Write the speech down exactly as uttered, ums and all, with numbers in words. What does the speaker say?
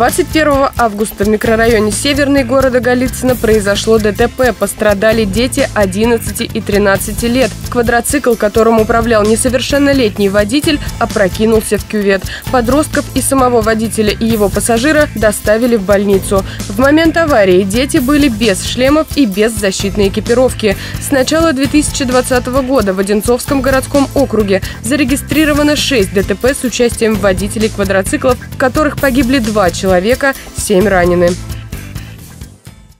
двадцать первого августа в микрорайоне Северный города Голицыно произошло ДТП. Пострадали дети одиннадцати и тринадцати лет. Квадроцикл, которым управлял несовершеннолетний водитель, опрокинулся в кювет. Подростков и самого водителя и его пассажира доставили в больницу. В момент аварии дети были без шлемов и без защитной экипировки. С начала две тысячи двадцатого года в Одинцовском городском округе зарегистрировано шесть ДТП с участием водителей квадроциклов, в которых погибли два человека, семь ранены.